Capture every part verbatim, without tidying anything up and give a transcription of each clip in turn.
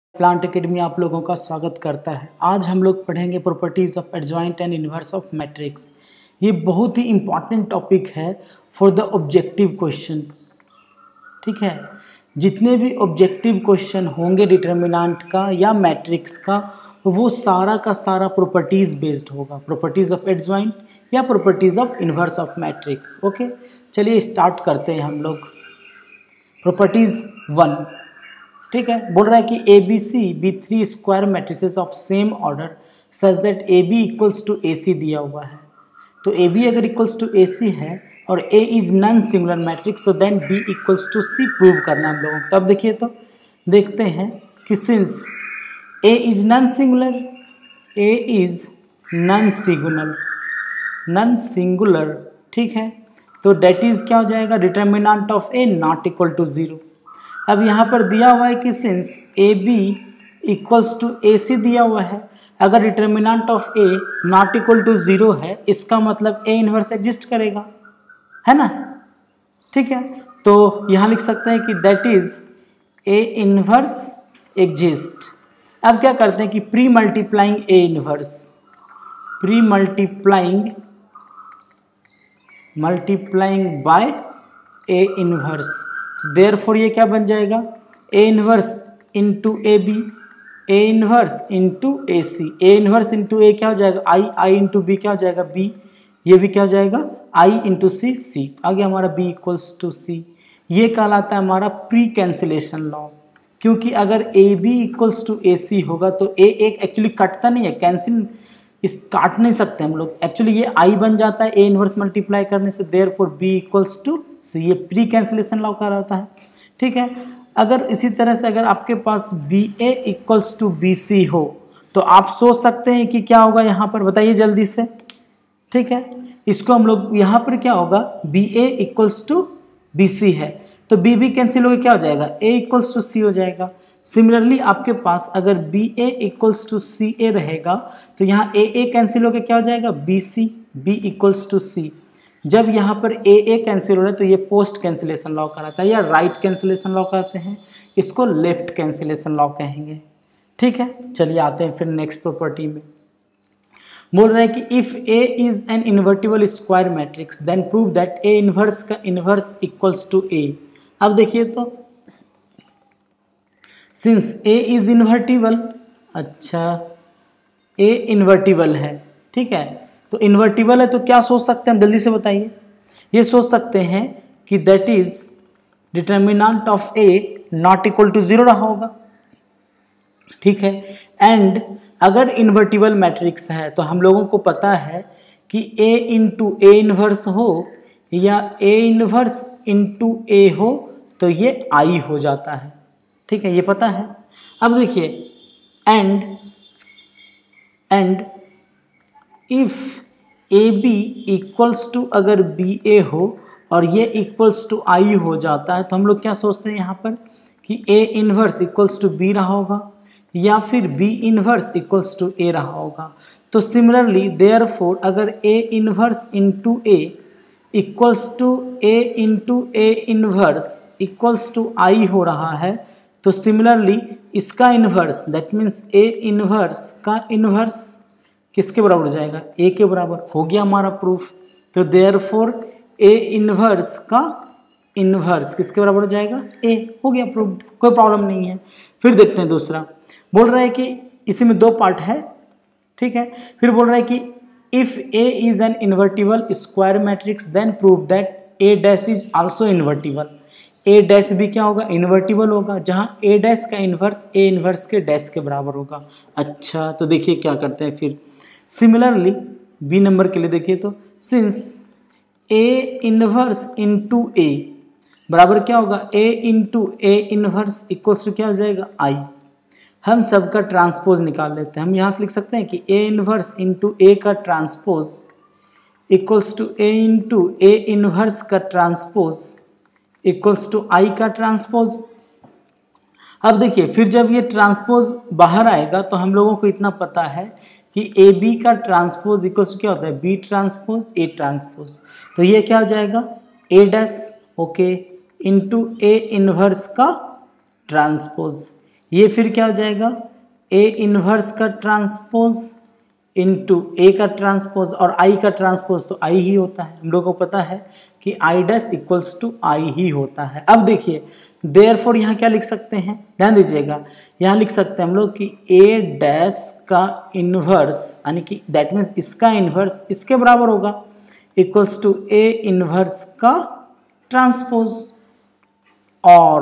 Plant academy आप लोगों का स्वागत करता है। आज हम लोग पढ़ेंगे properties of adjoint and inverse of matrix. ये बहुत ही इंपॉर्टेंट टॉपिक है फॉर द ऑब्जेक्टिव क्वेश्चन। ठीक है, जितने भी ऑब्जेक्टिव क्वेश्चन होंगे डिटर्मिनेंट का या मैट्रिक्स का, वो सारा का सारा प्रॉपर्टीज बेस्ड होगा, प्रॉपर्टीज ऑफ एडजॉइंट या properties of inverse of matrix. Okay, चलिए स्टार्ट करते हैं हम लोग। प्रॉपर्टीज वन, ठीक है, बोल रहा है कि A B C B three square matrices of same order such that A B equals to A C दिया हुआ है। तो ए बी अगर इक्वल्स टू ए सी है और A is non singular matrix, तो then B equals to C prove करना हम लोगों को। तब देखिए, तो देखते हैं कि since A is non singular, A is non singular non singular ठीक है, तो डेट इज क्या हो जाएगा, determinant of A not equal to zero. अब यहाँ पर दिया हुआ है कि since A B equals to A C दिया हुआ है, अगर determinant of A not equal to zero है, इसका मतलब ए इनवर्स एग्जिस्ट करेगा, है ना। ठीक है, तो यहाँ लिख सकते हैं कि that is A inverse exist. अब क्या करते हैं कि pre multiplying A inverse, pre multiplying multiplying by A inverse, therefore ये क्या बन जाएगा, A inverse into A B, A inverse into A C. A inverse into A क्या हो जाएगा, आई, आई इंटू बी क्या हो जाएगा, बी, ये भी क्या हो जाएगा, आई इंटू सी, सी आ गया हमारा बी इक्वल्स टू सी। ये कहलाता है हमारा प्री कैंसिलेशन लॉ, क्योंकि अगर A B equals to A C होगा तो ए एक एक्चुअली कटता नहीं है, कैंसिल इस काट नहीं सकते हम लोग, एक्चुअली ये आई बन जाता है ए इनवर्स मल्टीप्लाई करने से, therefore B equals to C. ये प्री कैंसिलेशन लॉ का रहता है। ठीक है, अगर इसी तरह से अगर आपके पास B A equals to B C हो, तो आप सोच सकते हैं कि क्या होगा यहाँ पर, बताइए जल्दी से। ठीक है, इसको हम लोग यहाँ पर क्या होगा, B A equals to B C है, तो बी बी कैंसिल हो गया, क्या हो जाएगा, ए इक्वल्स टू सी हो जाएगा। सिमिलरली आपके पास अगर B A equals to C A रहेगा, तो यहाँ ए ए कैंसिल हो गया, क्या हो जाएगा, B C, B equals to C. जब यहाँ पर ए ए कैंसिल हो रहा है तो ये पोस्ट कैंसिलेशन लॉ कहलाता है, या राइट कैंसिलेशन लॉ कहते हैं, इसको लेफ्ट कैंसिलेशन लॉ कहेंगे। ठीक है, चलिए आते हैं फिर नेक्स्ट प्रॉपर्टी में। बोल रहे हैं कि if A is an invertible square matrix then prove that A inverse का इनवर्स इक्वल्स टू ए। अब देखिए, तो सिंस ए इज इन्वर्टिबल, अच्छा ए इन्वर्टिबल है, ठीक है, तो इन्वर्टिबल है तो क्या सोच सकते हैं हम, जल्दी से बताइए। ये सोच सकते हैं कि that is determinant of A not equal to zero रहा होगा। ठीक है, एंड अगर इन्वर्टिबल मैट्रिक्स है तो हम लोगों को पता है कि ए इंटू ए इनवर्स हो या ए इनवर्स इंटू ए हो तो ये आई हो जाता है। ठीक है, ये पता है। अब देखिए, and and if A B equals to अगर बी ए हो और ये इक्वल्स टू आई हो जाता है, तो हम लोग क्या सोचते हैं यहाँ पर कि A inverse equals to B रहा होगा या फिर B inverse equals to A रहा होगा। तो सिमिलरली देयरफॉर अगर A inverse into A equals to A into A inverse equals to I हो रहा है, तो सिमिलरली इसका inverse that means A inverse का इन्वर्स किसके बराबर हो जाएगा, ए के बराबर। हो गया हमारा प्रूफ। तो देयरफॉर ए इन्वर्स का इन्वर्स किसके बराबर हो जाएगा, ए। हो गया प्रूफ, कोई प्रॉब्लम नहीं है। फिर देखते हैं दूसरा, बोल रहा है कि इसी में दो पार्ट है। ठीक है, फिर बोल रहा है कि if A is an invertible square matrix then prove that A dash is also invertible. A dash भी क्या होगा, इन्वर्टिबल होगा, जहाँ ए डैश का इन्वर्स ए इन्वर्स के डैश के बराबर होगा। अच्छा, तो देखिए क्या करते हैं फिर। सिमिलरली बी नंबर के लिए देखिए, तो since A inverse into A बराबर क्या होगा, A into A inverse equals to क्या हो जाएगा, आई। हम सबका ट्रांसपोज निकाल लेते हैं। हम यहाँ से लिख सकते हैं कि ए इनवर्स इंटू ए का transpose equals to A into A inverse का ट्रांसपोज इक्वल्स टू आई का ट्रांसपोज। अब देखिए, फिर जब ये ट्रांसपोज बाहर आएगा तो हम लोगों को इतना पता है कि ए बी का ट्रांसपोज इक्वल्स टू क्या होता है, बी ट्रांसपोज ए ट्रांसपोज। तो ये क्या हो जाएगा, A dash okay into A inverse का ट्रांसपोज। ये फिर क्या हो जाएगा, ए इनवर्स का ट्रांसपोज इनटू ए का ट्रांसपोज, और आई का ट्रांसपोज तो आई ही होता है, हम लोगों को पता है कि I dash equals to I ही होता है। अब देखिए देयरफॉर यहाँ क्या लिख सकते हैं, ध्यान दीजिएगा, यहाँ लिख सकते हैं हम लोग कि ए डैश का इनवर्स यानी कि दैट मीन्स इसका इनवर्स इसके बराबर होगा, इक्वल्स टू ए इनवर्स का ट्रांसपोज। और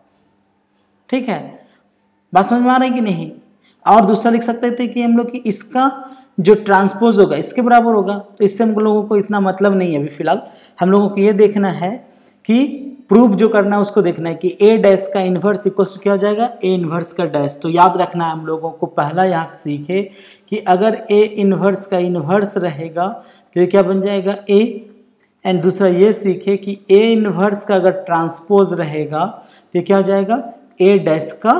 ठीक है, बात समझ में आ रही है कि नहीं। और दूसरा लिख सकते थे कि हम लोग कि इसका जो ट्रांसपोज होगा इसके बराबर होगा, तो इससे हम लोगों को इतना मतलब नहीं है अभी फिलहाल, हम लोगों को ये देखना है कि प्रूफ जो करना है उसको देखना है कि ए डैश का इन्वर्स इक्वल्स टू क्या हो जाएगा, ए इन्वर्स का डैश। तो याद रखना है हम लोगों को, पहला यहाँ से सीखे कि अगर ए इन्वर्स का इन्वर्स रहेगा तो ये क्या बन जाएगा ए, एंड दूसरा ये सीखे कि ए इन्वर्स का अगर ट्रांसपोज रहेगा तो क्या हो जाएगा, ए डैश का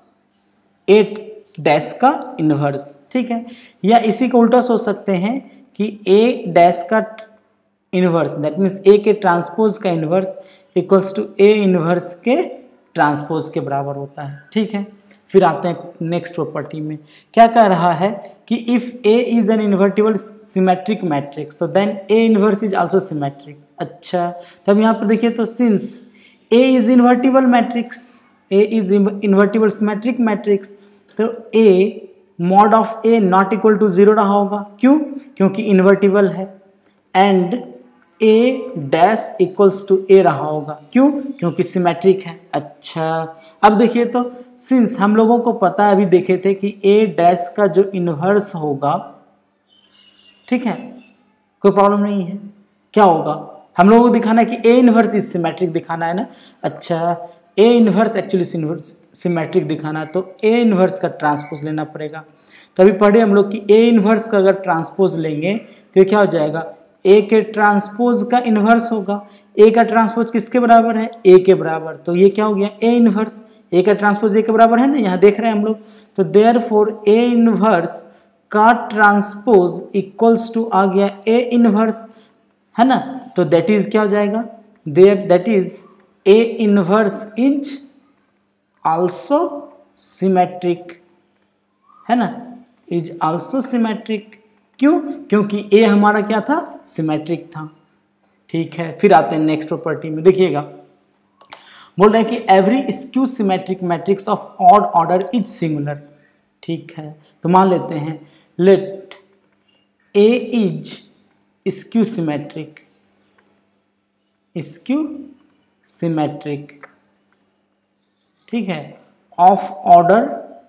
ए डैश का इन्वर्स। ठीक है, या इसी को उल्टा सोच सकते हैं कि ए डैश का इन्वर्स दैट मीन्स ए के ट्रांसपोज का inverse equals to A inverse के ट्रांसपोज के बराबर होता है। ठीक है, फिर आते हैं नेक्स्ट प्रॉपर्टी में, क्या कह रहा है कि if A is an invertible symmetric matrix तो then A inverse is also symmetric. अच्छा, तब यहाँ पर देखिए तो since A is invertible matrix, A is invertible symmetric matrix, तो A mod of A not equal to zero रहा होगा, क्यों, क्योंकि इन्वर्टिबल है, and A dash equals to A रहा होगा, क्यों, क्योंकि सिमेट्रिक है। अच्छा, अब देखिए तो सिंस हम लोगों को पता है, अभी देखे थे कि ए डैश का जो इन्वर्स होगा, ठीक है, कोई प्रॉब्लम नहीं है, क्या होगा, हम लोगों को दिखाना है कि ए इन्वर्स इज सिमेट्रिक दिखाना है ना। अच्छा, ए इन्वर्स एक्चुअली सिमेट्रिक दिखाना है तो ए इन्वर्स का ट्रांसपोज लेना पड़ेगा। तो अभी पढ़े हम लोग कि ए इन्वर्स का अगर ट्रांसपोज लेंगे तो ये क्या हो जाएगा, ए के ट्रांसपोज का इन्वर्स होगा, ए का ट्रांसपोज किसके बराबर है, ए के बराबर, तो ये क्या हो गया, ए इन्वर्स, ए का ट्रांसपोज ए के बराबर है ना, यहाँ देख रहे हैं हम लोग, तो देयरफॉर ए इन्वर्स का ट्रांसपोज इक्वल्स टू आ गया ए इन्वर्स, है ना, तो दैट इज क्या हो जाएगा, there that is A inverse is also symmetric, है ना, इज आल्सो सिमेट्रिक, क्यों, क्योंकि ए हमारा क्या था, सिमेट्रिक था। ठीक है, फिर आते हैं नेक्स्ट प्रॉपर्टी में, देखिएगा बोल रहे हैं कि every skew symmetric matrix of odd order is singular. ठीक है, तो मान लेते हैं let A is skew symmetric, skew symmetric, ठीक है, of order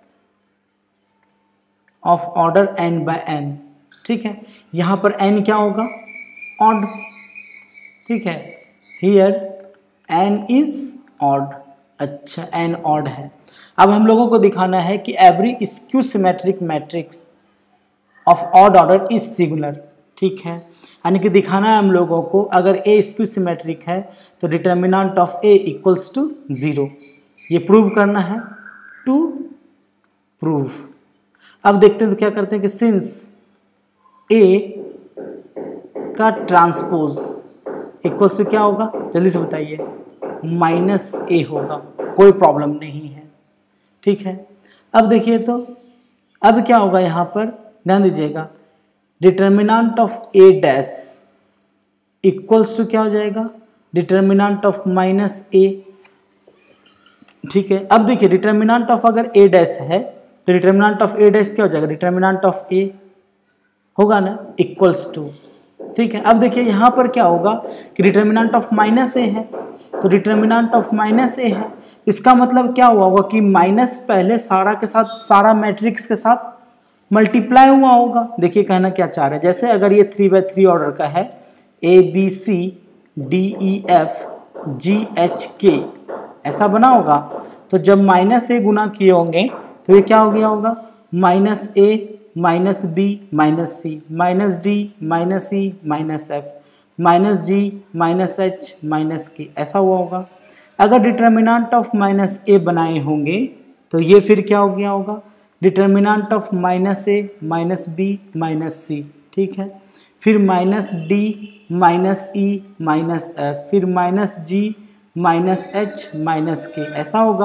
of order N by N. ठीक है, यहाँ पर n क्या होगा, ऑड, ठीक है, हियर n इज ऑड। अच्छा, n ऑड है। अब हम लोगों को दिखाना है कि every skew symmetric matrix of odd order is singular. ठीक है, यानी कि दिखाना है हम लोगों को अगर a स्क्यू सिमेट्रिक है तो determinant of a equals to zero, ये प्रूव करना है, टू प्रूव। अब देखते हैं तो क्या करते हैं कि सिंस A का ट्रांसपोज इक्वल्स टू क्या होगा, जल्दी से बताइए, माइनस ए होगा, कोई प्रॉब्लम नहीं है। ठीक है, अब देखिए तो अब क्या होगा, यहाँ पर ध्यान दीजिएगा, determinant of A dash equals to क्या हो जाएगा, डिटर्मिनेंट ऑफ माइनस ए। ठीक है, अब देखिए डिटर्मिनेंट ऑफ अगर ए डैश है तो डिटर्मिनेंट ऑफ ए डैश क्या हो जाएगा, डिटर्मिनेंट ऑफ ए होगा ना, इक्वल्स टू। ठीक है, अब देखिए यहाँ पर क्या होगा कि डिटर्मिनेंट ऑफ माइनस ए है, तो डिटर्मिनेंट ऑफ माइनस ए है, इसका मतलब क्या हुआ होगा कि माइनस पहले सारा के साथ, सारा मैट्रिक्स के साथ मल्टीप्लाई हुआ होगा। देखिए कहना क्या चाह रहे हैं, जैसे अगर ये थ्री बाय थ्री ऑर्डर का है, A B C D E F G H K ऐसा बना होगा, तो जब माइनस ए गुना किए होंगे तो ये क्या हो गया होगा, minus A minus B minus C minus D minus E minus F minus G minus H minus K, ऐसा हुआ होगा। अगर डिटर्मिनेंट ऑफ माइनस ए बनाए होंगे तो ये फिर क्या हो गया होगा, determinant of minus A minus B minus C. ठीक है, फिर minus D minus E minus F, फिर minus G minus H minus K, ऐसा होगा।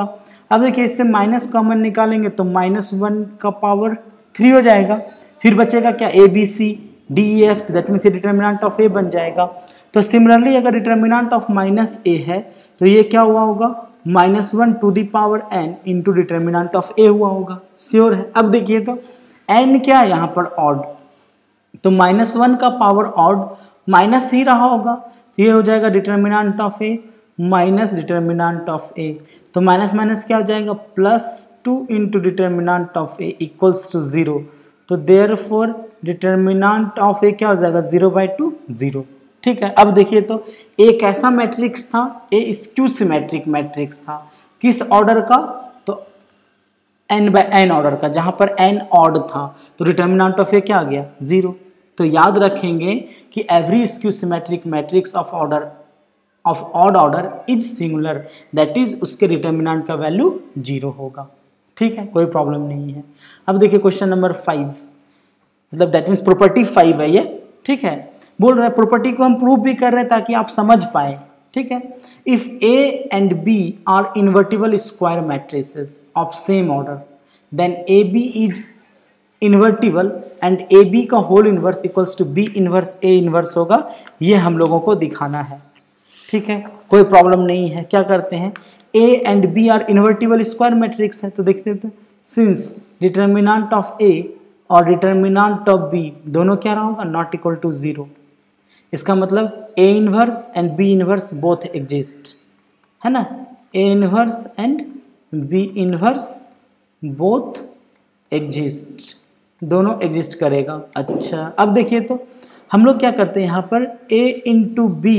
अब देखिए इससे माइनस कॉमन निकालेंगे तो माइनस वन का पावर थ्री हो जाएगा, फिर बचेगा क्या A B C D E F, that means determinant of A बन जाएगा। तो सिमिलरली अगर डिटर्मिनेंट ऑफ माइनस ए है तो ये क्या हुआ होगा, minus one to the power N into determinant of A हुआ होगा, श्योर है। अब देखिए तो एन क्या है यहाँ पर ऑड, तो माइनस वन का पावर ऑड माइनस ही रहा होगा, तो ये हो जाएगा determinant of A minus determinant of A, तो माइनस माइनस क्या हो जाएगा plus two into determinant of A equals to zero, तो देयरफॉर डिटर्मिनेंट ऑफ ए क्या हो जाएगा जीरो बाई टू जीरो। ठीक है, अब देखिए तो एक ऐसा मैट्रिक्स था, ए स्क्यू सिमेट्रिक मैट्रिक्स था, किस ऑर्डर का, तो एन बाय एन ऑर्डर का, जहां पर एन ऑड था, तो डिटर्मिनेंट ऑफ ए क्या आ गया जीरो। तो याद रखेंगे कि every skew symmetric matrix of order of odd order is singular, that is उसके डिटर्मिनेंट का वैल्यू जीरो होगा। ठीक है, कोई प्रॉब्लम नहीं है। अब देखिए क्वेश्चन नंबर फाइव, मतलब दैट मीन्स प्रॉपर्टी फाइव है ये। ठीक है, बोल रहा है प्रॉपर्टी को हम प्रूव भी कर रहे हैं ताकि आप समझ पाए। ठीक है, if A and B are invertible square matrices of same order then A B is invertible and A B का whole inverse equals to B inverse A inverse होगा, ये हम लोगों को दिखाना है। ठीक है, कोई प्रॉब्लम नहीं है। क्या करते हैं, A and B are invertible square matrix है, तो देखते हैं सिंस डिटर्मिनेंट ऑफ ए और डिटर्मिनेंट ऑफ बी दोनों क्या रहा होगा, नॉट इक्वल टू जीरो। इसका मतलब A inverse and B inverse both exist, है ना, A inverse and B inverse both exist, दोनों एग्जिस्ट करेगा। अच्छा, अब देखिए तो हम लोग क्या करते हैं यहाँ पर A into B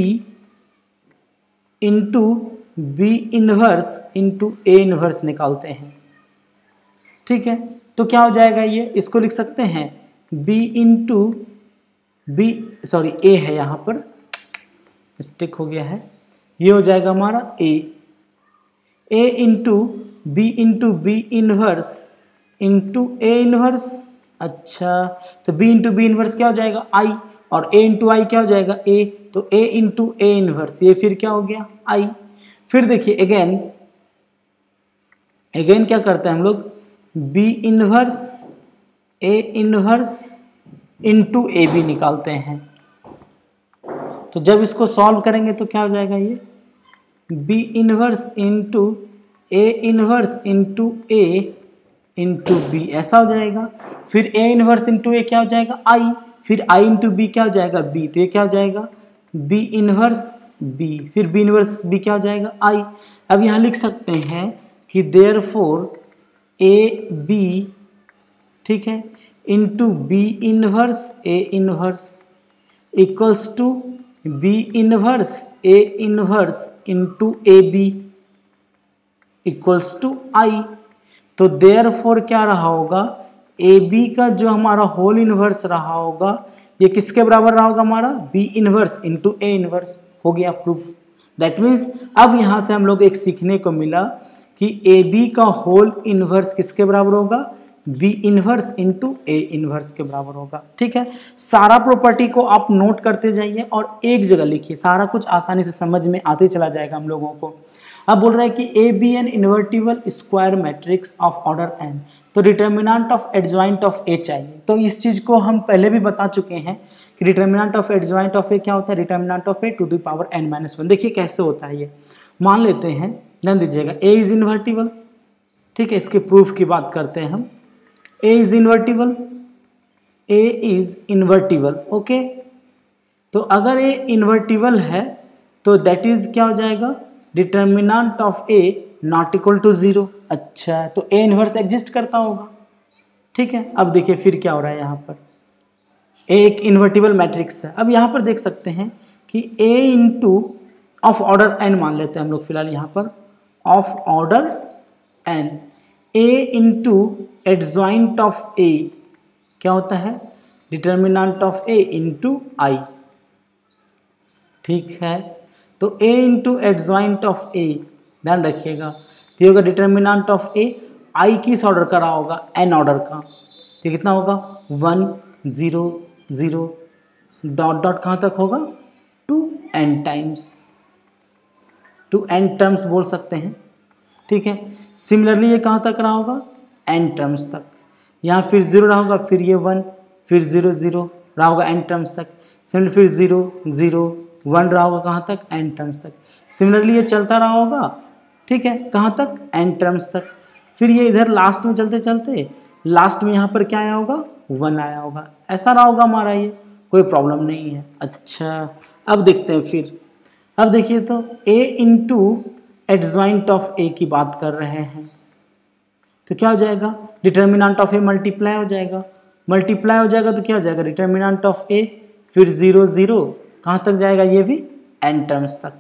into B inverse into A inverse निकालते हैं। ठीक है, तो क्या हो जाएगा, ये इसको लिख सकते हैं B into B, sorry A है यहाँ पर मिस्टेक हो गया है, ये हो जाएगा हमारा A, A into B into B inverse into A inverse. अच्छा, तो b इंटू बी इनवर्स क्या हो जाएगा i, और a इंटू आई क्या हो जाएगा a, तो a इंटू ए इनवर्स, ये फिर क्या हो गया i। फिर देखिए अगेन अगेन क्या करते हैं हम लोग, b inverse a inverse into A B निकालते हैं। तो जब इसको सॉल्व करेंगे तो क्या हो जाएगा, ये b inverse into A inverse into A into B, ऐसा हो जाएगा। फिर a इनवर्स इंटू ए क्या हो जाएगा i, फिर i इंटू बी क्या हो जाएगा b, तो ये क्या हो जाएगा b इनवर्स b, फिर b इनवर्स b क्या हो जाएगा i। अब यहाँ लिख सकते हैं कि देयरफॉर ए बी, ठीक है, into B inverse A inverse equals to B inverse A inverse into A B equals to I. तो देयरफॉर क्या रहा होगा, ए बी का जो हमारा होल इनवर्स रहा होगा ये किसके बराबर रहा होगा, हमारा B inverse into A inverse. हो गया प्रूफ। दैट मीन्स अब यहाँ से हम लोग एक सीखने को मिला कि ए बी का होल इनवर्स किसके बराबर होगा, B inverse into A inverse के बराबर होगा। ठीक है, सारा प्रॉपर्टी को आप नोट करते जाइए और एक जगह लिखिए, सारा कुछ आसानी से समझ में आते चला जाएगा हम लोगों को। अब बोल रहा है कि A be an invertible square matrix of order N, तो determinant of adjoint of A चाहिए। तो इस चीज़ को हम पहले भी बता चुके हैं कि determinant of adjoint of A क्या होता है, determinant of A to the power N minus one. देखिए कैसे होता है ये, मान लेते हैं, ध्यान दीजिएगा, ए इज इन्वर्टिबल। ठीक है, इसके प्रूफ की बात करते हैं हम। A is invertible, A is invertible, okay. तो अगर ए इन्वर्टिबल है तो दैट इज क्या हो जाएगा, determinant of A not equal to zero. अच्छा, तो ए इनवर्स एग्जिस्ट करता होगा। ठीक है, अब देखिए फिर क्या हो रहा है यहाँ पर, ए एक इन्वर्टिबल मैट्रिक्स है। अब यहाँ पर देख सकते हैं कि A into of order N मान लेते हैं हम लोग फिलहाल यहाँ पर, of order N, A into adjoint of A क्या होता है, determinant of A into I. ठीक है, तो a into adjoint of A, ध्यान रखिएगा, तो ये होगा डिटर्मिनेंट ऑफ ए, आई किस ऑर्डर का रहा होगा, एन ऑर्डर का। तो कितना होगा, one zero zero dot dot कहाँ तक होगा, to N times, to N terms बोल सकते हैं। ठीक है, सिमिलरली ये कहाँ तक रहा होगा, एन टर्म्स तक। यहाँ फिर जीरो रहा होगा, फिर ये वन, फिर जीरो जीरो रहा होगा एन टर्म्स तक। सिमिलरली फिर जीरो जीरो वन रहा होगा कहाँ तक, एन टर्म्स तक। सिमिलरली ये चलता रहा होगा, ठीक है, कहाँ तक, एन टर्म्स तक। फिर ये इधर लास्ट में चलते चलते लास्ट में यहाँ पर क्या आया होगा, वन आया होगा। ऐसा रहा होगा हमारा, ये कोई प्रॉब्लम नहीं है। अच्छा अब देखते हैं फिर, अब देखिए तो a into adjoint of a की बात कर रहे हैं तो क्या हो जाएगा, डिटर्मिनेंट ऑफ a मल्टीप्लाई हो जाएगा। मल्टीप्लाई हो जाएगा तो क्या हो जाएगा, डिटर्मिनेंट ऑफ a, फिर जीरो जीरो कहाँ तक जाएगा, ये भी n टर्म्स तक,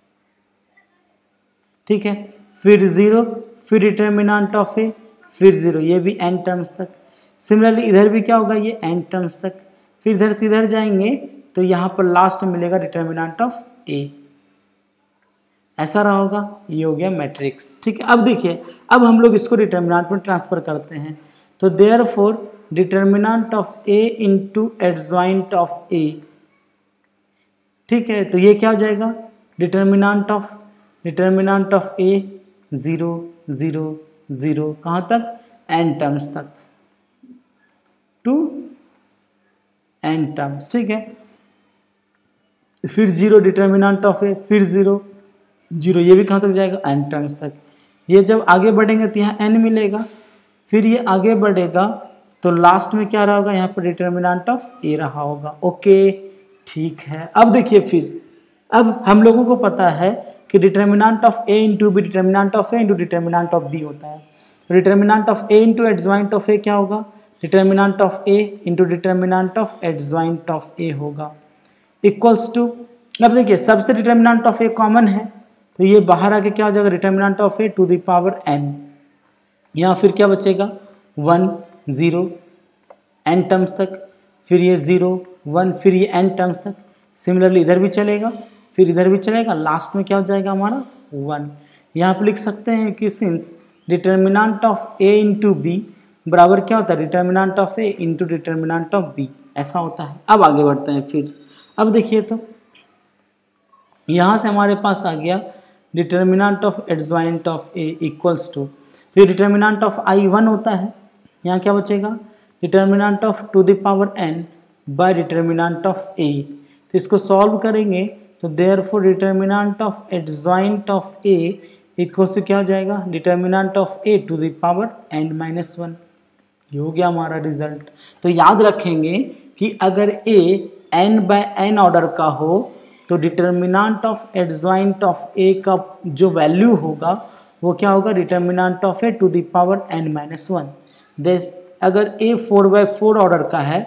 ठीक है। फिर जीरो, फिर डिटर्मिनेंट ऑफ a, फिर जीरो, ये भी n टर्म्स तक। सिमिलरली इधर भी क्या होगा, ये n टर्म्स तक। फिर इधर से इधर जाएंगे तो यहाँ पर लास्ट में मिलेगा डिटर्मिनेंट ऑफ a, ऐसा रहा होगा। ये हो गया मैट्रिक्स, ठीक है। अब देखिए, अब हम लोग इसको डिटर्मिनेंट में ट्रांसफर करते हैं तो therefore determinant of a into adjoint of a, ठीक है। तो ये क्या हो जाएगा, determinant of determinant of a zero zero zero कहाँ तक, n टर्म्स तक, टू n टर्म्स, ठीक है। फिर जीरो डिटर्मिनेंट ऑफ a, फिर जीरो जीरो, ये भी कहाँ तक जाएगा, n टर्म्स तक। ये जब आगे बढ़ेंगे तो यहाँ n मिलेगा, फिर ये आगे बढ़ेगा तो लास्ट में क्या रहा होगा, यहाँ पर डिटर्मिनेंट ऑफ a रहा होगा। ओके, ठीक है। अब देखिए फिर, अब हम लोगों को पता है कि determinant of a into B determinant of a into determinant of b होता है। Determinant of a into adjoint of a क्या होगा, determinant of a into determinant of adjoint of a होगा, इक्वल्स टू। अब देखिए सबसे डिटर्मिनेंट ऑफ a कॉमन है तो ये बाहर आके क्या हो जाएगा, determinant of a to the power n। यहाँ फिर क्या बचेगा, वन ज़ीरो n टर्म्स तक, फिर ये ज़ीरो वन, फिर ये n टर्म्स तक। सिमिलरली इधर भी चलेगा, फिर इधर भी चलेगा, लास्ट में क्या हो जाएगा हमारा, वन। यहाँ पर लिख सकते हैं कि since determinant of a into B बराबर क्या होता है, determinant of a into determinant of b, ऐसा होता है। अब आगे बढ़ते हैं फिर, अब देखिए तो यहाँ से हमारे पास आ गया determinant of adjoint of a equals to, तो ये डिटर्मिनेंट ऑफ आई वन होता है। यहाँ क्या बचेगा, determinant of to the power n by determinant of a। तो इसको सॉल्व करेंगे तो therefore determinant of adjoint of a equals to क्या हो जाएगा, determinant of a to the power n minus one. ये हो गया हमारा रिजल्ट। तो याद रखेंगे कि अगर a n by n order का हो तो determinant of adjoint of a का जो वैल्यू होगा वो क्या होगा, determinant of a to the power n minus one. This अगर a four by four order का है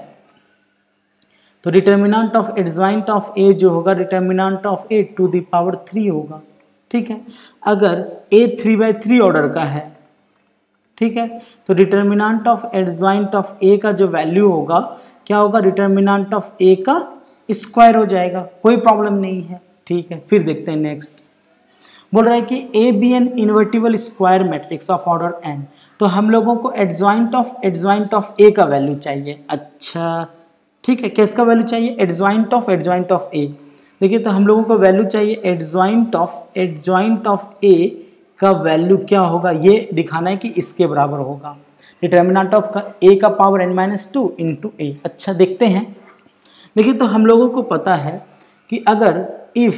तो determinant of adjoint of a जो होगा determinant of a to the power three होगा, ठीक है। अगर a three by three order का है, ठीक है, तो determinant of adjoint of a का जो वैल्यू होगा क्या होगा, डिटर्मिनेंट ऑफ a का स्क्वायर हो जाएगा, कोई प्रॉब्लम नहीं है, ठीक है। फिर देखते हैं नेक्स्ट, बोल रहा है कि A be an invertible square matrix of order n। तो हम लोगों को adjoint of adjoint of a का वैल्यू चाहिए। अच्छा, ठीक है, किसका वैल्यू चाहिए, adjoint of adjoint of a। देखिए तो हम लोगों को वैल्यू चाहिए adjoint of adjoint of a का वैल्यू क्या होगा, ये दिखाना है कि इसके बराबर होगा, डिटर्मिनेंट ऑफ का a का power n minus two into ए। अच्छा देखते हैं, देखिए तो हम लोगों को पता है कि अगर if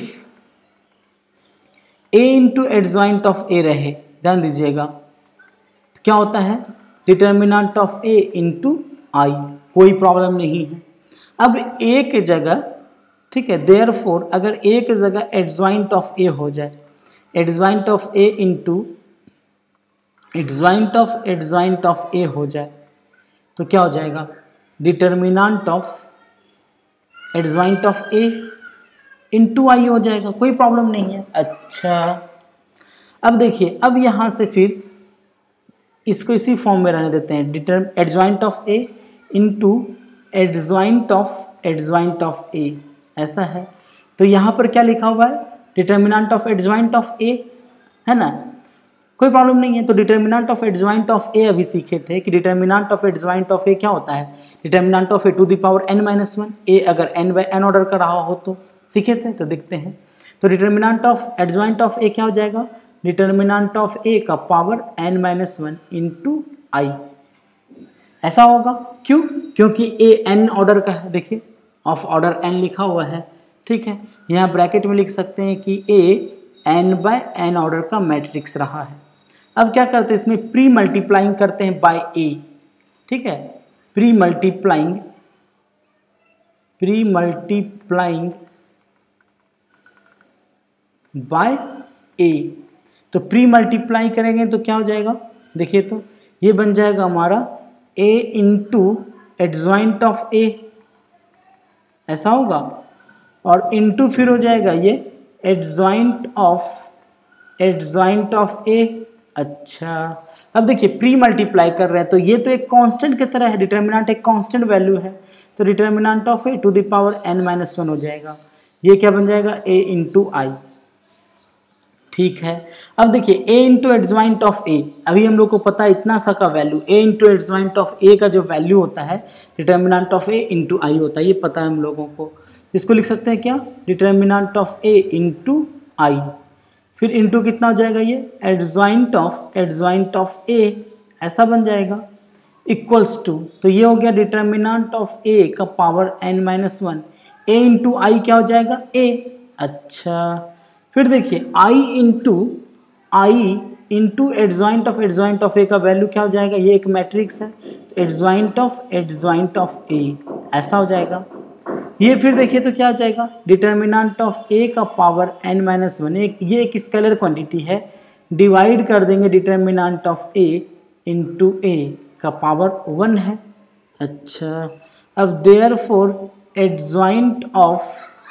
a into adjoint of a रहे, ध्यान दीजिएगा तो क्या होता है, determinant of a into I, कोई प्रॉब्लम नहीं है। अब a के जगह, ठीक है, देयरफॉर अगर a के जगह एडजॉइंट ऑफ a हो जाए, adjoint of a into adjoint of adjoint of a हो जाए तो क्या हो जाएगा, determinant of adjoint of a into I हो जाएगा, कोई प्रॉब्लम नहीं है। अच्छा अब देखिए, अब यहाँ से फिर इसको इसी फॉर्म में रहने देते हैं, deter adjoint of a into adjoint of adjoint of a, ऐसा है। तो यहाँ पर क्या लिखा हुआ है, determinant of adjoint of a, है ना, कोई प्रॉब्लम नहीं है। तो determinant of adjoint of a अभी सीखे थे कि determinant of adjoint of a क्या होता है, determinant of a to the power n minus one. a अगर n बाय n ऑर्डर का रहा हो तो सीखे थे, तो देखते हैं। तो determinant of adjoint of a क्या हो जाएगा, डिटर्मिनेंट ऑफ ए का power N minus one into I. ऐसा होगा क्यों? क्योंकि ए एन ऑर्डर का है, देखिए ऑफ ऑर्डर एन लिखा हुआ है, ठीक है। यहाँ ब्रैकेट में लिख सकते हैं कि A N by N order का मैट्रिक्स रहा है। अब क्या करते हैं, इसमें प्री मल्टीप्लाइंग करते हैं बाय ए, ठीक है। Pre multiplying pre multiplying by A, तो प्री मल्टीप्लाई करेंगे तो क्या हो जाएगा, देखिए तो ये बन जाएगा हमारा a into adjoint of a, ऐसा होगा, और इंटू फिर हो जाएगा ये adjoint of adjoint of a। अच्छा, अब देखिए प्री मल्टीप्लाई कर रहे हैं तो ये तो एक कांस्टेंट की तरह है, डिटर्मिनेंट एक कांस्टेंट वैल्यू है, तो determinant of a to the power n minus one हो जाएगा। ये क्या बन जाएगा, a इंटू आई, ठीक है। अब देखिए a into adjoint of a, अभी हम लोग को पता है इतना सा का value, a into adjoint of a का जो वैल्यू होता है determinant of a into I होता है, ये पता है हम लोगों को। इसको लिख सकते हैं क्या, determinant of a into I, फिर इंटू कितना हो जाएगा ये adjoint of adjoint of a, ऐसा बन जाएगा, इक्वल्स टू, तो ये हो गया डिटर्मिनेंट ऑफ a का power n minus one, a into I क्या हो जाएगा a। अच्छा, फिर देखिए i into I into adjoint of adjoint of A का वैल्यू क्या हो जाएगा, ये एक मैट्रिक्स है, तो adjoint of adjoint of A, ऐसा हो जाएगा। ये फिर देखिए तो क्या हो जाएगा, डिटर्मिनेंट ऑफ ए का पावर n माइनस वन, एक ये एक स्केलर क्वांटिटी है, डिवाइड कर देंगे determinant of A into A का पावर वन है। अच्छा, अब therefore adjoint of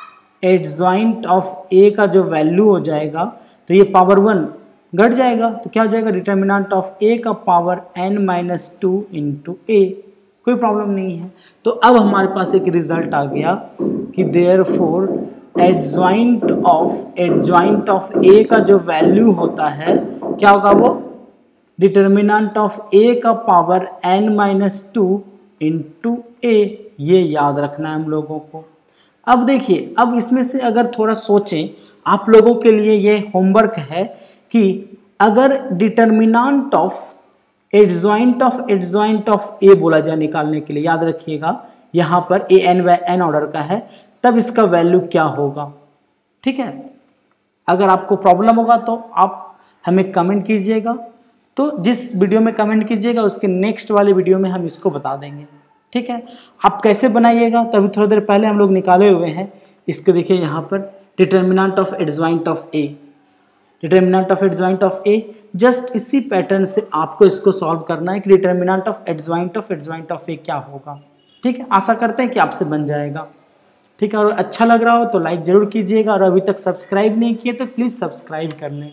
adjoint of A का जो वैल्यू हो जाएगा तो ये पावर वन घट जाएगा, तो क्या हो जाएगा, डिटर्मिनेंट ऑफ ए का power n minus two into A, कोई प्रॉब्लम नहीं है। तो अब हमारे पास एक रिजल्ट आ गया कि therefore adjoint of adjoint of A का जो वैल्यू होता है क्या होगा, वो डिटर्मिनेंट ऑफ ए का power n minus two into A, ये याद रखना है हम लोगों को। अब देखिए, अब इसमें से अगर थोड़ा सोचें, आप लोगों के लिए ये होमवर्क है कि अगर determinant of adjoint of adjoint of A बोला जाए निकालने के लिए, याद रखिएगा यहाँ पर A N by N order का है, तब इसका वैल्यू क्या होगा, ठीक है। अगर आपको प्रॉब्लम होगा तो आप हमें कमेंट कीजिएगा, तो जिस वीडियो में कमेंट कीजिएगा उसके नेक्स्ट वाले वीडियो में हम इसको बता देंगे, ठीक है। आप कैसे बनाइएगा, तो अभी थोड़ी देर पहले हम लोग निकाले हुए हैं इसको, देखिए यहाँ पर determinant of adjoint of A, determinant of adjoint of A, just इसी पैटर्न से आपको इसको सॉल्व करना है कि determinant of adjoint of adjoint of A क्या होगा, ठीक है। आशा करते हैं कि आपसे बन जाएगा, ठीक है। और अच्छा लग रहा हो तो लाइक जरूर कीजिएगा, और अभी तक सब्सक्राइब नहीं किए तो प्लीज़ सब्सक्राइब कर लें।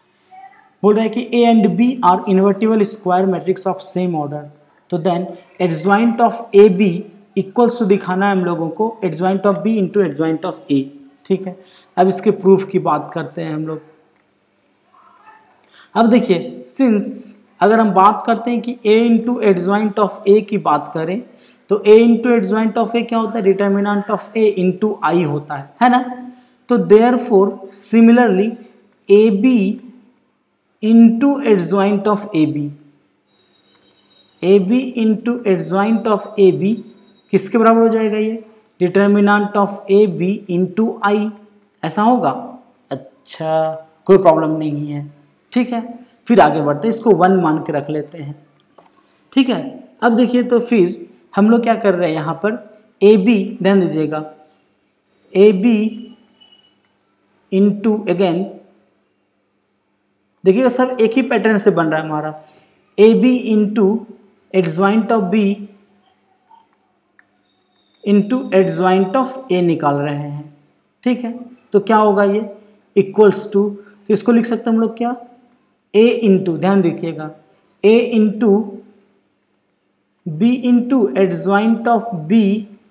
बोल रहे हैं कि A and B are invertible square matrix of same order, तो then adjoint of A B equals to दिखाना है हम लोगों को adjoint of B into adjoint of A, ठीक है। अब इसके प्रूफ की बात करते हैं हम लोग। अब देखिए, सिंस अगर हम बात करते हैं कि a into adjoint of A की बात करें तो a into adjoint of A क्या होता है, determinant of a into I होता है, है ना। तो therefore similarly A B into adjoint of A B, A B into adjoint of A B किसके बराबर हो जाएगा, ये determinant of A B into I, ऐसा होगा। अच्छा, कोई प्रॉब्लम नहीं है, ठीक है। फिर आगे बढ़ते हैं, इसको वन मान के रख लेते हैं, ठीक है। अब देखिए तो फिर हम लोग क्या कर रहे हैं यहाँ पर, ए बी, ध्यान दीजिएगा, ए बी इंटू अगेन, देखिएगा सब एक ही पैटर्न से बन रहा है हमारा, A B into adjoint of B into adjoint of A निकाल रहे हैं, ठीक है। तो क्या होगा ये, इक्वल्स टू, तो इसको लिख सकते हैं हम लोग क्या, ए इंटू, ध्यान देखिएगा, A into B into adjoint of B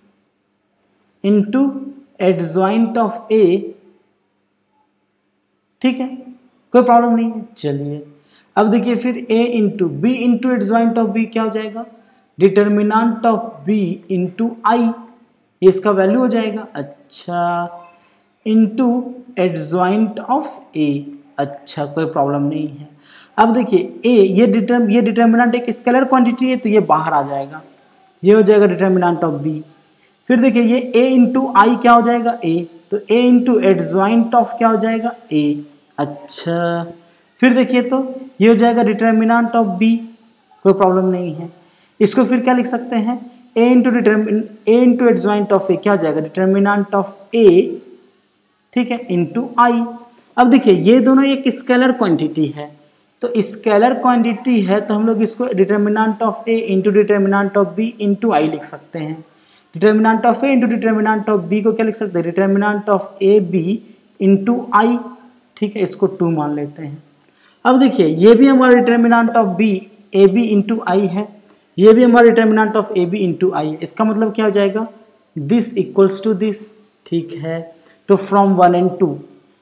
into adjoint of A, ठीक है, कोई प्रॉब्लम नहीं है। चलिए अब देखिए फिर a into B into adjoint of B क्या हो जाएगा, determinant of b into I, ये इसका वैल्यू हो जाएगा। अच्छा, इंटू एडजॉइंट ऑफ a, अच्छा, कोई प्रॉब्लम नहीं है। अब देखिए ए, ये डिटर्म ये डिटर्मिनेंट एक स्केलर क्वांटिटी है तो ये बाहर आ जाएगा, ये हो जाएगा डिटर्मिनेंट ऑफ बी। फिर देखिए ये a इंटू आई क्या हो जाएगा a, तो a इंटू एडजॉइंट ऑफ क्या हो जाएगा a। अच्छा, फिर देखिए तो ये हो जाएगा डिटर्मिनेंट ऑफ b, कोई प्रॉब्लम नहीं है। इसको फिर क्या लिख सकते हैं, a into determine a into adjoint of a क्या हो जाएगा डिटर्मिनेंट ऑफ a, ठीक है, इंटू आई। अब देखिए ये दोनों एक स्केलर क्वांटिटी है, तो स्केलर क्वांटिटी है तो हम लोग इसको determinant of a into determinant of b into I लिख सकते हैं। Determinant of a into determinant of b को क्या लिख सकते हैं, determinant of A B into I, ठीक है, इसको टू मान लेते हैं। अब देखिए ये भी हमारा determinant of b A B into I है, ये भी हमारा determinant of A B into I है। इसका मतलब क्या हो जाएगा, दिस इक्वल्स टू दिस, ठीक है। तो from one and two,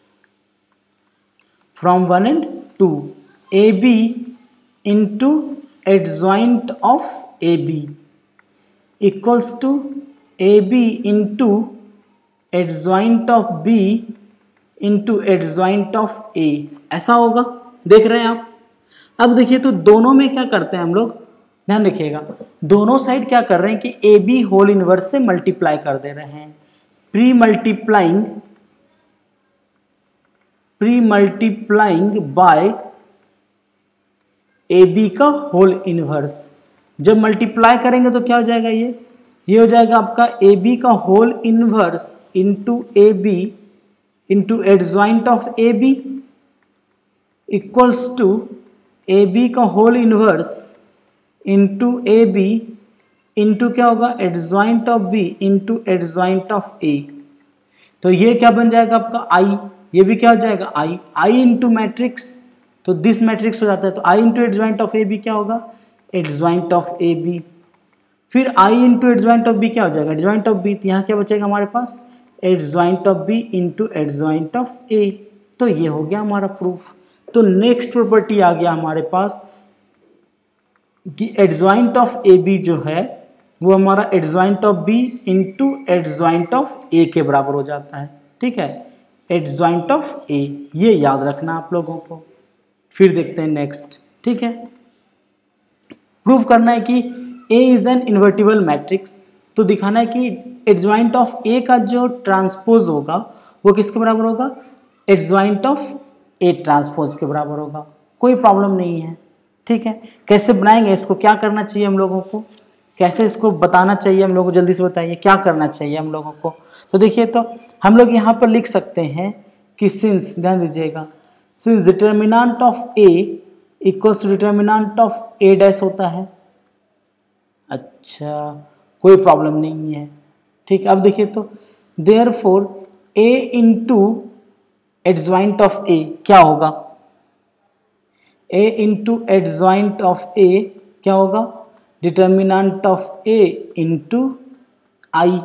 from one and two A B into adjoint of A B equals to A B into adjoint of B into adjoint of A, ऐसा होगा, देख रहे हैं आप। अब देखिए तो दोनों में क्या करते हैं हम लोग, ध्यान रखिएगा, दोनों साइड क्या कर रहे हैं कि ए बी होल इनवर्स से मल्टीप्लाई कर दे रहे हैं, pre multiplying pre multiplying by A B का होल इनवर्स। जब मल्टीप्लाई करेंगे तो क्या हो जाएगा, ये ये हो जाएगा आपका ए बी का whole inverse into A B into adjoint of A B equals to A B का whole inverse into A B into क्या होगा adjoint of B into adjoint of A. तो ये क्या बन जाएगा आपका आई, ये भी क्या हो जाएगा आई, आई इंटू मैट्रिक्स, तो दिस मैट्रिक्स हो जाता है, तो I into adjoint of A B क्या होगा एडजॉइंट ऑफ ए बी। फिर I into adjoint of B क्या हो जाएगा एडजॉइंट ऑफ बी, तो यहाँ क्या बचेगा हमारे पास adjoint of B into adjoint of A. तो ये हो गया हमारा प्रूफ। तो नेक्स्ट प्रॉपर्टी आ गया हमारे पास कि एडजॉइंट ऑफ ए बी जो है वो हमारा adjoint of B into adjoint of A के बराबर हो जाता है, ठीक है, एडजॉइंट ऑफ ए, ये याद रखना आप लोगों को। फिर देखते हैं नेक्स्ट, ठीक है, प्रूव करना है कि A is an invertible matrix, तो दिखाना है कि एडजॉइंट ऑफ ए का जो ट्रांसपोज होगा वो किसके बराबर होगा एडजॉइंट ऑफ ए ट्रांसपोज के बराबर होगा, कोई प्रॉब्लम नहीं है, ठीक है। कैसे बनाएंगे इसको, क्या करना चाहिए हम लोगों को, कैसे इसको बताना चाहिए हम लोगों को, जल्दी से बताइए क्या करना चाहिए हम लोगों को। तो देखिए तो हम लोग यहाँ पर लिख सकते हैं कि सिंस, ध्यान दीजिएगा, since determinant of A equals to determinant of A dash होता है, अच्छा कोई प्रॉब्लम नहीं है, ठीक। अब देखिए तो therefore A into adjoint of A क्या होगा, A into adjoint of A क्या होगा determinant of A into I,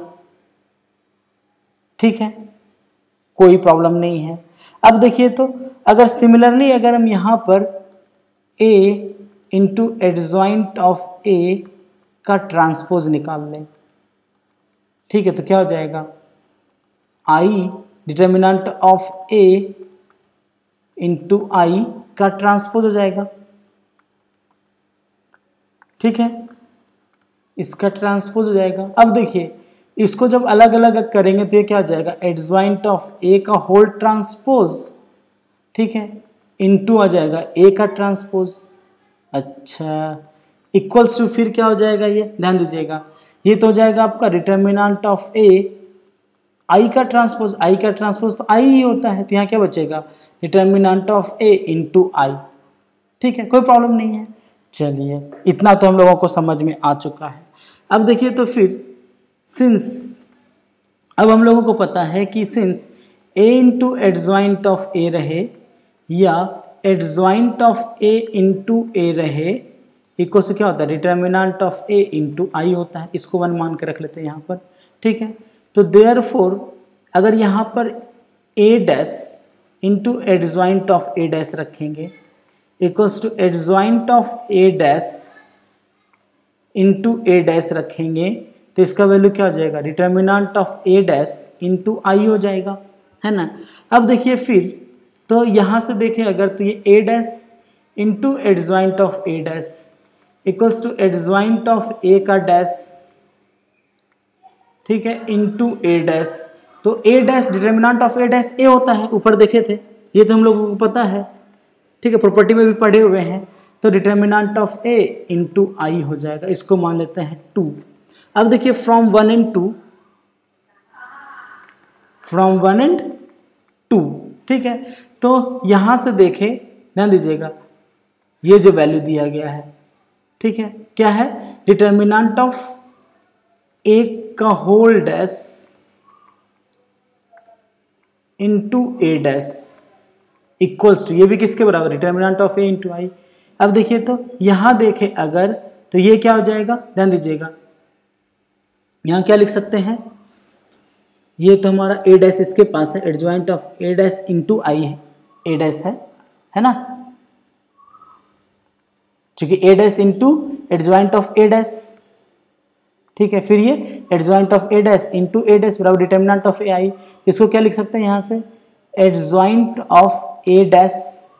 ठीक है, कोई प्रॉब्लम नहीं है। अब देखिए तो अगर सिमिलरली अगर हम यहाँ पर a into adjoint of A का ट्रांसपोज निकाल लें, ठीक है, तो क्या हो जाएगा i determinant of a into I का ट्रांसपोज हो जाएगा, ठीक है, इसका ट्रांसपोज हो जाएगा। अब देखिए इसको जब अलग अलग करेंगे तो ये क्या हो जाएगा एडजॉइंट ऑफ ए का होल ट्रांसपोज, ठीक है, इनटू आ जाएगा ए का ट्रांसपोज, अच्छा इक्वल्स टू फिर क्या हो जाएगा, ये ध्यान दीजिएगा, ये तो हो जाएगा आपका डिटर्मिनेंट ऑफ ए आई का ट्रांसपोज, आई का ट्रांसपोज तो आई ही होता है, तो यहाँ क्या बचेगा determinant of A into I, ठीक है, कोई प्रॉब्लम नहीं है। चलिए इतना तो हम लोगों को समझ में आ चुका है। अब देखिए तो फिर सिंस, अब हम लोगों को पता है कि since a into adjoint of A रहे या adjoint of a into A रहे इक्वल से क्या होता है determinant of a into I होता है, इसको वन मान के रख लेते हैं यहाँ पर, ठीक है। तो देयरफॉर अगर यहाँ पर a dash into adjoint of a dash रखेंगे equals to adjoint of a dash into A dash रखेंगे तो इसका वैल्यू क्या हो जाएगा determinant of A dash into I हो जाएगा, है ना। अब देखिए फिर तो यहाँ से देखें अगर तो ये A dash into adjoint of A dash equals to adjoint of A का डैश, ठीक है, इंटू ए डैश। तो A dash determinant of A dash A होता है, ऊपर देखे थे, ये तो हम लोगों को पता है, ठीक है, प्रॉपर्टी में भी पढ़े हुए हैं। तो determinant of A into I हो जाएगा, इसको मान लेते हैं टू। अब देखिए from one and two, from one and two, ठीक है। तो यहां से देखें, ध्यान दीजिएगा, ये जो वैल्यू दिया गया है, ठीक है, क्या है, डिटर्मिनेंट ऑफ ए का whole dash into A dash equals to, ये भी किसके बराबर, determinant of A into I. अब देखिए तो यहां देखें अगर, तो ये क्या हो जाएगा, ध्यान दीजिएगा, यहां क्या लिख सकते हैं, ये तो हमारा ए डैश इसके पास है, adjoint of A dash into I है, ए डैश है है ना, क्योंकि A dash into adjoint of A dash, ठीक है। फिर ये adjoint of A dash into A dash बराबर डिटर्मिनेंट ऑफ ए आई, इसको क्या लिख सकते हैं यहां से, adjoint of A dash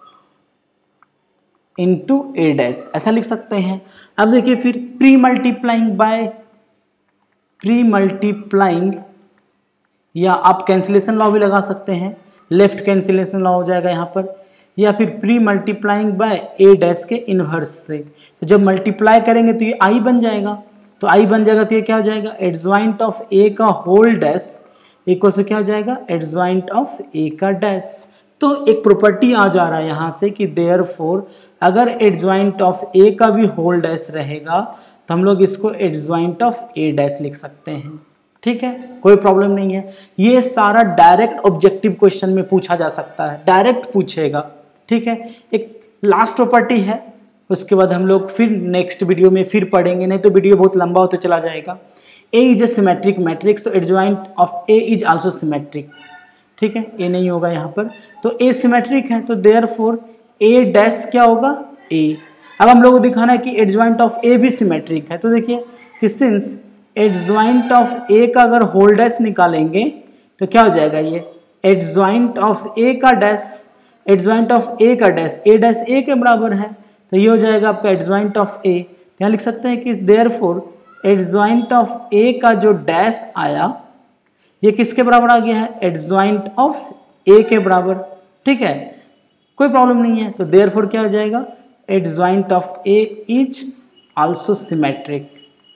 into A dash, ऐसा लिख सकते हैं। अब देखिए फिर pre multiplying by, pre multiplying, या आप कैंसिलेशन लॉ भी लगा सकते हैं, लेफ्ट कैंसिलेशन लॉ हो जाएगा यहाँ पर, या फिर pre multiplying by A dash के इनवर्स से। तो जब मल्टीप्लाई करेंगे तो ये आई बन जाएगा, तो आई बन जाएगा तो ये क्या हो जाएगा, एडजॉइंट ऑफ ए का होल डैश इक्वल से क्या हो जाएगा, एडजॉइंट ऑफ ए का डैश। तो एक प्रॉपर्टी आ जा रहा है यहाँ से कि देयरफॉर अगर एडजॉइंट ऑफ ए का भी होल डैश रहेगा तो हम लोग इसको एडजॉइंट ऑफ ए डैश लिख सकते हैं, ठीक है, कोई प्रॉब्लम नहीं है। ये सारा डायरेक्ट ऑब्जेक्टिव क्वेश्चन में पूछा जा सकता है, डायरेक्ट पूछेगा, ठीक है। एक लास्ट प्रॉपर्टी है, उसके बाद हम लोग फिर नेक्स्ट वीडियो में फिर पढ़ेंगे, नहीं तो वीडियो बहुत लंबा होते चला जाएगा। A is a symmetric matrix, तो adjoint of A is also symmetric, ठीक है, ए नहीं होगा यहाँ पर, तो ए सिमेट्रिक है, तो देयरफॉर ए डैश क्या होगा, ए। अब हम लोग को दिखाना है कि एडजॉइंट ऑफ ए भी सिमेट्रिक है, तो देखिए कि सिंस एडजॉइंट ऑफ ए का अगर होल डैश निकालेंगे तो क्या हो जाएगा, ये एडजॉइंट ऑफ ए का डैश, एडजॉइंट ऑफ ए का डैश, ए डैश ए के बराबर है, तो ये हो जाएगा आपका एडजॉइंट ऑफ ए। यहाँ लिख सकते हैं कि देयरफॉर एडजॉइंट ऑफ ए का जो डैश आया ये किसके बराबर आ गया है, एडजॉइंट ऑफ ए के बराबर, ठीक है, कोई प्रॉब्लम नहीं है। तो देयरफॉर क्या हो जाएगा, adjoint of A is also symmetric,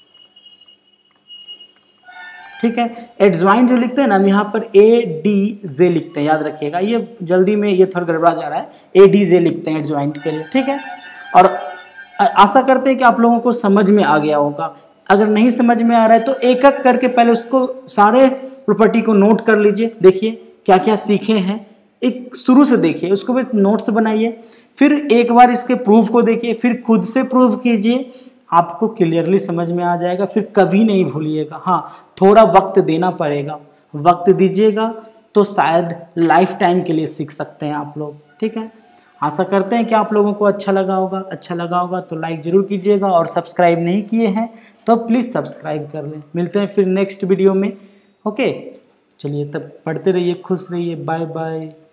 ठीक है। एडजॉइंट जो लिखते हैं ना, हम यहाँ पर ए डी जे लिखते हैं, याद रखिएगा, ये जल्दी में ये थोड़ा गड़बड़ा जा रहा है, ए डी जे लिखते हैं एडजॉइंट के लिए, ठीक है। और आशा करते हैं कि आप लोगों को समझ में आ गया होगा। अगर नहीं समझ में आ रहा है तो एक एक करके पहले उसको सारे प्रॉपर्टी को नोट कर लीजिए, देखिए क्या क्या सीखे हैं, एक शुरू से देखिए, उसको भी नोट्स बनाइए, फिर एक बार इसके प्रूफ को देखिए, फिर खुद से प्रूव कीजिए, आपको क्लियरली समझ में आ जाएगा, फिर कभी नहीं भूलिएगा। हाँ, थोड़ा वक्त देना पड़ेगा, वक्त दीजिएगा तो शायद लाइफ टाइम के लिए सीख सकते हैं आप लोग, ठीक है। आशा करते हैं कि आप लोगों को अच्छा लगा होगा, अच्छा लगा होगा तो लाइक ज़रूर कीजिएगा, और सब्सक्राइब नहीं किए हैं तो प्लीज़ सब्सक्राइब कर लें। मिलते हैं फिर नेक्स्ट वीडियो में, ओके, चलिए तब पढ़ते रहिए, खुश रहिए, बाय बाय।